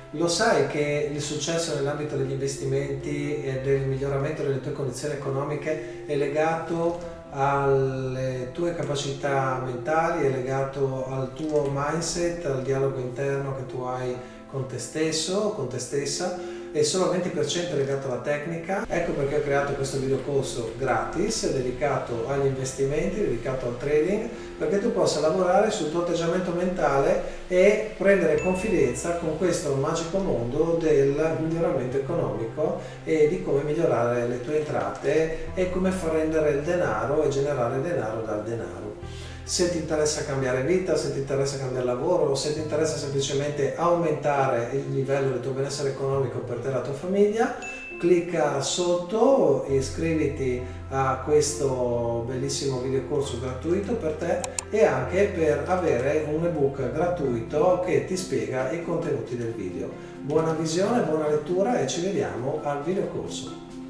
Lo sai che il successo nell'ambito degli investimenti e del miglioramento delle tue condizioni economiche è legato alle tue capacità mentali, è legato al tuo mindset, al dialogo interno che tu hai con te stesso o con te stessa, e solo il 20% è legato alla tecnica. Ecco perché ho creato questo videocorso gratis dedicato agli investimenti, dedicato al trading, perché tu possa lavorare sul tuo atteggiamento mentale e prendere confidenza con questo magico mondo del miglioramento economico e di come migliorare le tue entrate e come far rendere il denaro e generare denaro dal denaro. Se ti interessa cambiare vita, se ti interessa cambiare lavoro, se ti interessa semplicemente aumentare il livello del tuo benessere economico per te e la tua famiglia, clicca sotto e iscriviti a questo bellissimo videocorso gratuito per te e anche per avere un ebook gratuito che ti spiega i contenuti del video. Buona visione, buona lettura e ci vediamo al videocorso.